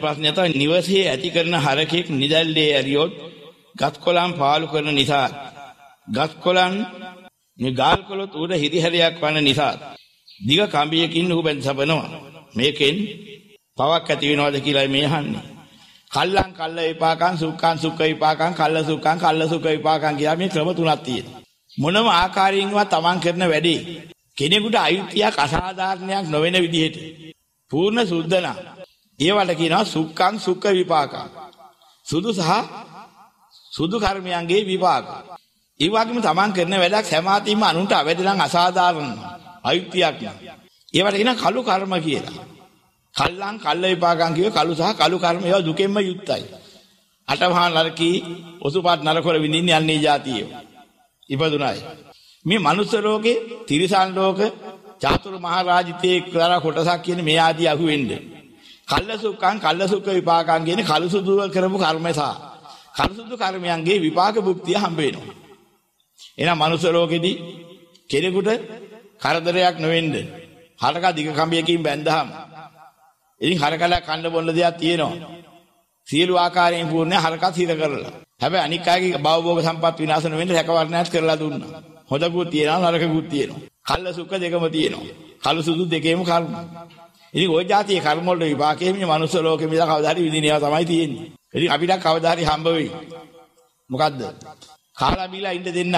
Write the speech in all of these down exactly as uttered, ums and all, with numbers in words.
ප්‍රශ්නය තමයි නිවසේ ඇති කරන හරකෙක් නිදැල්ලේ ඇරියොත් ගස්කොලන් පාලු කරන නිසා ගස්කොලන් මේ ගාල් කොළොත් උඩ හිරිහැරයක් වන නිසා දිග කම්බියකින් ඌ බෙන් සබනවා. මේකෙන් පවක් ඇති වෙනවද කියලා මේ අහන්නේ. කල්ලං කල්ල විපාකං සුඛං සුඛ විපාකං කල්ල සුඛං කල්ල සුඛ විපාකං කියලා මේ ක්‍රම තුනක් තියෙනවා. මොනම ආකාරයෙන්වත් තමන් කරන වැඩේ කෙනෙකුට අයුක්තියක් අසාධාරණයක් නොවන විදිහට පූර්ණ සුද්ධන ඒවට කියනවා සුඛං සුඛ විපාකං. සුදු සහ සුදු කර්මයන්ගේ විපාක. ඒ වගේම තමන් කරන වැඩක් සමාතිම අනුන්ට අවැඩ නම් අසාධාරණ අයුක්තියක් නෑ. ඒවට කියනවා කළු කර්ම කියලා. කල්ලං කල්ල විපාකං කියේ කළු සහ කළු කර්ම ඒවා දුකෙන්ම යුක්තයි. අටමහා නරකී ඔසුපාත් නරකවල විඳින්නේ යන්නේ જાතිය. ඉපදුනායි. මේ මනුස්ස ලෝකේ, තිරිසන් ලෝක, චාතුරු මහරජිතේ කරා කොටසක් කියන මේ ආදී අහු වෙන්නේ. කල්ල සුඛං කල්ල සුඛ විපාකං කියන්නේ කළු සුදු කරපු කර්ම සහ කළු සුදු කර්මයන්ගේ විපාක භුක්තිය හම්බ වෙනවා. එහෙනම් මනුස්ස ලෝකෙදී කෙනෙකුට කරදරයක් නොවෙන්න හරක දිග කම්බියකින් බැඳහම ඉතින් හරකලා කන්න බොන්න දෙයක් තියෙනවා. සියලු ආකාරයෙන් පූර්ණ හරකත් හිර කරලා. හැබැයි අනික් අයගේ භවභෝග සම්පත් විනාශ නොවෙන්න රැකවරණයක් කරලා දුන්නා. හොදකුත් තියෙනවා නරකකුත් තියෙනවා. කල්ල සුඛ දෙකම තියෙනවා. කළු සුදු දෙකේම කර්ම. ඉතින් ওই જાතියේ කර්ම වල විපාකයේ මේ මනුස්ස ලෝකෙ මිල කවදා හරි විඳිනවා තමයි තියෙන්නේ. ඉතින් අපිට කවදා හරි හම්බ වෙයි. මොකද්ද? කාලා බීලා ඉන්න දෙන්න.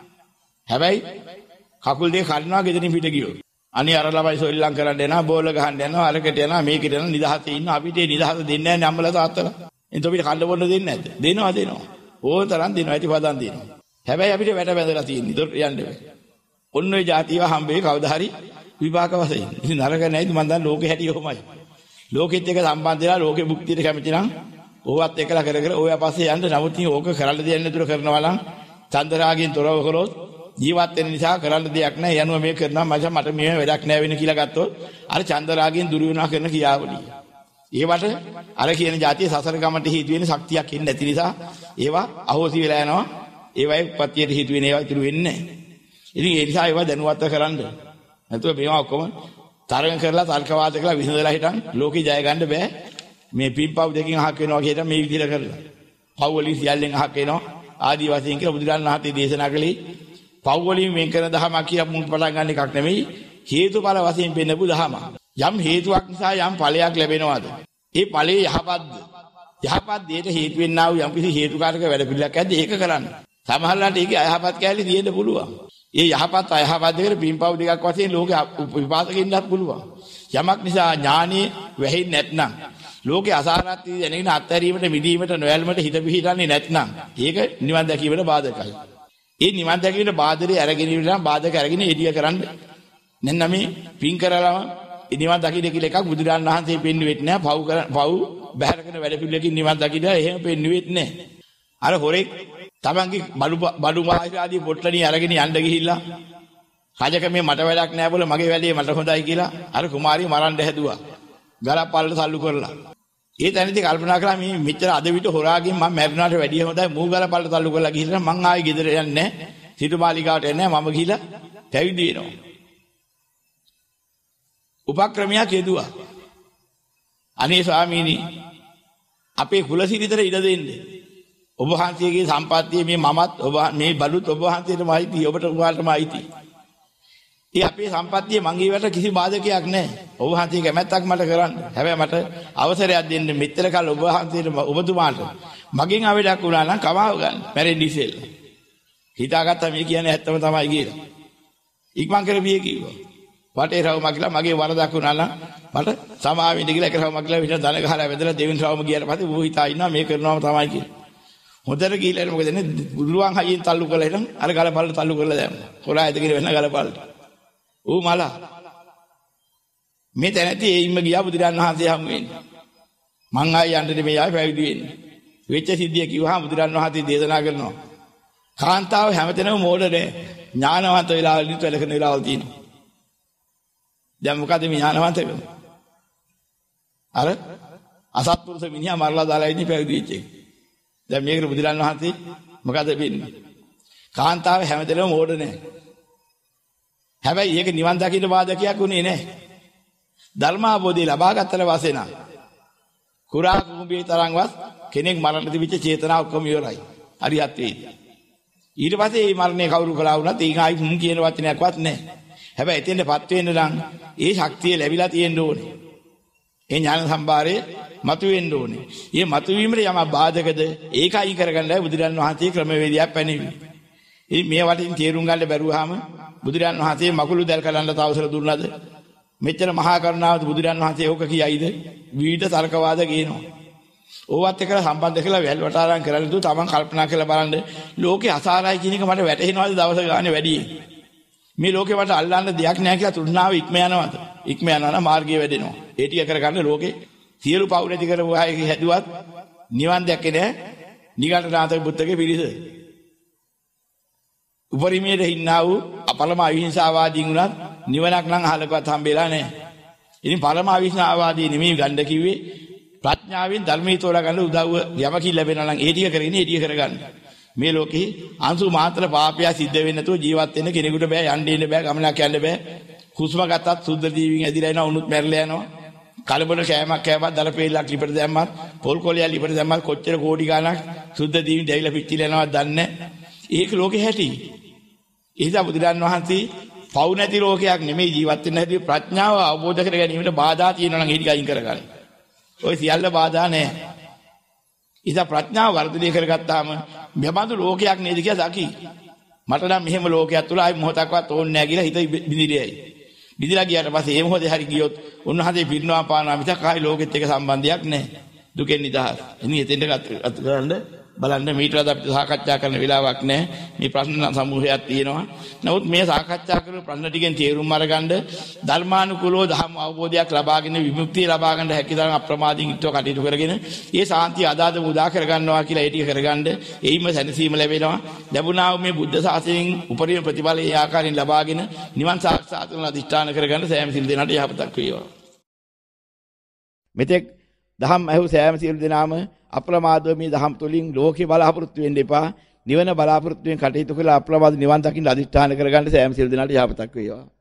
හැබැයි කකුල් දෙක කඩනවා ගෙදරින් පිට ගියෝ. අනේ අර ළමයි සොල්ලම් කරන්න යනවා බෝල ගහන්න යනවා අරකට යනවා මේකට යනවා නිදහසේ ඉන්න අපිට ඒ නිදහස දෙන්නේ නැහැ අම්මලා තාත්තලා. එතකොට අපිට කන්න බොන්න දෙන්නේ නැද්ද? දෙනවා දෙනවා. ඕන තරම් දෙනවා ඇති පදන් දෙනවා. හැබැයි අපිට වැට බැඳලා තියෙන්නේ. ඒතොර යන්න බෑ. ඔන්න ඔය જાතියව හම්බෙයි කවදා හරි විපාක වශයෙන්. ඉතින් නරක නැයිද මන් දන්නේ ලෝකෙ හැටි ඔහොමයි. ලෝකෙත් එක්ක සම්බන්ධ වෙලා ලෝකෙ භුක්තියට කැමති නම් ඕවත් එක්කලා කර කර ඔය පස්සේ යන්න. නමුත් ඉතින් ඕක කරන්න දෙයක් නැතුව කරනවා නම් චන්දරාගෙන් තොරව කරොත් ජීවත් වෙන නිසා කරන්න දෙයක් නැහැ. යනුව මේ කරනවා මචං මට මේ වැඩක් නැහැ වෙන කියලා ගත්තොත් අර චන්දරාගෙන් දුර වෙනවා කරන කියාවලිය. ඒවට අර කියන જાතිය සසර ගමන්ට හේතු වෙන ශක්තියක් ඉන්නේ නැති නිසා ඒවා අහෝසි වෙලා යනවා. ඒවයි උපත්තියට හේතු වෙන ඒවා ඉතුරු වෙන්නේ නැහැ. ඉතින් ඒ නිසා ඒවා දැනුවත්ව කරන්න. නැතුව මේවා ඔක්කොම තරඟ කරලා තර්කවාද කරලා විසඳලා හිටන් ලෝකේ ජය ගන්න බෑ. මේ පින්පව් දෙකෙන් අහක් වෙනවා කියන මේ විදිහට කරලා. පව් වලින් සියල්ලෙන් අහක් වෙනවා. ආදි වශයෙන් කියලා බුදුරජාණන් වහන්සේ දේශනා කළේ පව් වලින් වෙන් කරන දහම කියලා මුන් පටන් ගන්න එකක් නෙමෙයි. හේතුඵල වශයෙන් පෙන්නපු දහම. යම් හේතුවක් නිසා යම් ඵලයක් ලැබෙනවාද? ඒ ඵලයේ යහපත්ද? යහපත් දෙයට හේතු වෙන්නා වූ යම් කිසි හේතුකාරක වැඩ පිළිලක් ඇද්ද ඒක කරන්න. සමහරවිට ඒකේ අයහපත් කැලේ තියෙන්න පුළුවන්. ඒ යහපත් අයහපත් දෙකට පින්පව් දෙකක් වශයෙන් ලෝකේ විපාකෙන්නත් පුළුවන්. යමක් නිසා ඥානෙ වැහෙන්නේ නැත්නම් ලෝකේ අසාරත්වය දැනගෙන අත්හැරීමට මිදීමට නොයල්මට හිත පිහිටන්නේ නැත්නම් ඒක නිවන් දැකීමට බාධකයි. ඒ නිවන් දැකීමට බාධරේ අරගෙන ඉන්න බාධක අරගෙන එළිය කරන්න. නැත්නම් මේ පින් කරලාම නිවන් දකින්න කියලා එකක් බුදුරජාණන් වහන්සේ පෙන්වෙන්නේ නැහැ. පව් කර පව් බහැර කරන වැඩ පිළිවෙලකින් නිවන් දකින්න එහෙම පෙන්වෙන්නේ නැහැ. අර හොරෙක් තමන්ගේ බඩු බඩු මාහිර ආදී පොට්ටණිය අරගෙන යන්න ගිහිල්ලා රජක මේ මට වැඩක් නැහැ බෝල මගේ වැඩේ මට හොඳයි කියලා අර කුමාරිය මරන්න හැදුවා. ගලප්පල්ලට සල්ලු කරලා. ඒ තැනදී කල්පනා කළා මේ මෙච්චර අද විතර හොරාගෙන් මම මැරුණාට වැඩිය හොඳයි මූ ගලපල්ලට සල්ලු කරලා ගිහිල්ලා මං ආයේ ගෙදර යන්නේ නැහැ. සිටුමාලිකාවට යන්නේ නැහැ. මම ගිහිල්ලා පැවිදි වෙනවා. උපක්‍රමයක් යෙදුවා. අනේ ස්වාමීනි අපේ කුලසිරිතට ඉඩ දෙන්නේ. ඔබ වහන්සේගේ සම්පත්තිය මේ මමත් ඔබ මේ බඩුත් ඔබ වහන්සේටම අයිති ඔබට උගාටම අයිති. ඒ අපේ සම්පත්තිය මං ඊවට කිසි බාධකයක් නැහැ. ඔබ වහන්සේ කැමැත්තක් මට කරන්න. හැබැයි මට අවසරයක් දෙන්න මෙච්චර කල් ඔබ වහන්සේට ඔබතුමාට මගෙන් අවඩක් වුණා නම් කමාව ගන්න. මැරෙන්න ඉස්සෙල්ලා. හිතාගත්තා මේ කියන්නේ ඇත්තම තමයි කියලා. ඉක්මන් කරපිය කිව්වා. වටේ රවුම කියලා මගේ වරදක් වුණා නම් මට සමාවෙන්න කියලා එක රවුමක් කියලා විතර දන ගහලා වැදලා දෙවෙනි රවුම ගියාට පස්සේ ඌ හිතා ඉන්නවා මේ කරනවම තමයි කියලා. හොඳට ගිහිල්ලා මොකද එන්නේ බුදුරුවන් හයියෙන් තල්ලු කරලා හිටන් අර ගලපල්ලට තල්ලු කරලා දැම්මා. හොරා ඇදගෙන වෙන ගලපල්ලට. ඌ මලා මේ තැනදී එයින්ම ගියා බුදුරජාණන් වහන්සේ හමු වෙන්නේ. මං ආයෙ යන්න මේ ආයෙ පැවිදි වෙන්නේ. වෙච්ච සිද්ධිය කිව්වහම බුදුරජාණන් වහන්සේ දේශනා කරනවා. කාන්තාව හැමතැනම මෝඩ නෑ. ඥානවන්ත වෙලාවලින් වැළකෙන වෙලාවල් තියෙනවා. දැන් මොකද මේ ඥානවන්තකම? අර අසත්පුරුෂ මිනිහා මරලා දාලා ඉන්නේ පැවිදි වෙච්ච එක. දැන් මේකට බුදුරජාණන් වහන්සේ මොකද වෙන්නේ? කාන්තාව හැමතැනම මෝඩ නෑ. හැබැයි ඒක නිවන් දකින්න බාධකයක් උනේ නැහැ. ධර්මාභෝධය ලබා ගත්තට පස්සේ නම් කුරා කුඹේ තරම්වත් කෙනෙක් මරන්න තිබිච්ච චේතනාව ඔක්කොම ඉවරයි. හරියත් වේවි. ඊට පස්සේ මේ මරණය කවුරු කළා වුණත් ඒක ආයි හුම් කියන වචනයක්වත් නැහැ. හැබැයි එතෙන්ටපත් වෙන්න නම් ඒ ශක්තිය ලැබිලා තියෙන්න ඕනේ. ඒ ඥාන සම්භාරයේ මතුවෙන්න ඕනේ. මේ මතුවීමට යම බාධකද ඒකයි කරගන්නයි බුදුරන් වහන්සේ ක්‍රමවේදයක් පැනෙන්නේ. ඉතින් මේ වටින් තේරුම් ගන්න බැරුවාම බුදුරන් වහන්සේ මකුළු දැල් කලන්න තවසර දුන්නද? මෙච්චර මහා කරුණාවද බුදුරන් වහන්සේ ඕක කියයිද? විවිධ තර්කවාද කියනවා. ඕවත් එක්ක සම්බන්ධ කරලා වැල්වට ආරම් කරලා දු තමන් කල්පනා කරලා බලන්න ලෝකේ අසාරයි කියන එක මට වැටහෙනවද දවස ගානේ වැඩි. මේ ලෝකේ මට අල්ලන්න දෙයක් නැහැ කියලා තෘෂ්ණාව ඉක්ම යනවාද? ඉක්ම යනවා නම් මාර්ගය වැඩෙනවා. ඒ ටික කරගන්න ලෝකේ සියලු පව් නැති කරපු අය හැදුවත් නිවන් දැක්කේ නැහැ. නිගණ්ඨනාථ බුද්ධගේ පිරිස. උපරිමයේ හින්නා වූ අපලම අවිහිංසාවාදීන් උනත් නිවනක් නම් අහලකවත් හම්බෙලා නැහැ. ඉතින් පරම අවිහිංසාවාදී නෙමෙයි ගන්න කිව්වේ ප්‍රඥාවෙන් ධර්මයේ තෝරා ගන්න උදව්ව යමකින් ලැබෙනවා නම් ඒ ටික කරගෙන ඒ ටික කරගන්න. මේ ලෝකේ අංශු මාත්‍ර පාපය සිද්ධ වෙන්නේ නැතුව ජීවත් වෙන්න කෙනෙකුට බෑ. යන්න ඉන්න බෑ. ගමනක් යන්න බෑ. හුස්ම ගත්තත් සුද්ධ ජීවින් ඇදිලා යනවා. උනුත් මැරලා යනවා. කලබල කෑමක් කෑවත් දලපේලක් ලිපට දැම්මත් පොල් කොලියක් ලිපට දැම්මත් කොච්චර කෝටි ගාණක් සුද්ධ ජීවින් දැවිලා පිච්චිලා යනවද දන්නේ නැහැ. ඒක ලෝකේ හැටි. ඒසා බුදුරන් වහන්සේ පව් නැති ලෝකයක් නෙමෙයි ජීවත් වෙන්න හැදී ප්‍රඥාව අවබෝධ කර ගැනීමට බාධා තියෙනවා නම් ඒ ටික අයින් කරගන්න. ඔය සියල්ල බාධා නැහැ. ඉතින් ප්‍රඥාව වර්ධනය කරගත්තාම මෙබඳු ලෝකයක් නේද කියලා දකි. මට නම් මෙහෙම ලෝකයක් තුල ආයි මොහොතක්වත් ඕනේ නැහැ කියලා හිත බිඳිරියයි. බිඳිලා ගියාට පස්සේ මේ මොහොතේ හරි ගියොත් උන්වහන්සේ පිරිනවා පානවා මිසක් ආයි ලෝකෙත් එක්ක සම්බන්ධයක් නැහැ. දුකෙන් නිදහස්. ඉතින් එතෙන්ට අත ගන්න බලන්න මීට වඩා අපිට සාකච්ඡා කරන්න වෙලාවක් නැහැ. මේ ප්‍රශ්න සමූහයක් තියෙනවා. නමුත් මේ සාකච්ඡා කරපු ප්‍රශ්න ටිකෙන් තේරුම් අරගන්න ධර්මානුකූලව ධර්ම අවබෝධයක් ලබාගෙන විමුක්තිය ලබා ගන්න හැකි තරම් අප්‍රමාදීන් ඉතව කටයුතු කරගෙන මේ සාන්තිය අදාද උදා කර ගන්නවා කියලා ඒ ටික කරගන්න එයිම සැනසීම ලැබෙනවා. ලැබුණා වූ මේ බුද්ධ ශාසනයෙන් උපරිම ප්‍රතිඵල ඒ ආකාරයෙන් ලබාගෙන නිවන් සාක්ෂාත් කරන අධිෂ්ඨාන කරගන්න සෑම සිල් දෙනාට යහපතක් වේවා. මෙතෙක් දහම් ඇහු සෑම සිල් දෙනාම අප්‍රමාදව මේ දහම් තුලින් ලෝකේ බලාපොරොත්තු වෙන්න එපා. නිවන බලාපොරොත්තු වෙන කටයුතු කළා අප්‍රමාද නිවන් දකින්න අධිෂ්ඨාන කරගන්න සෑම සිල් දෙනාට යහපතක් වේවා.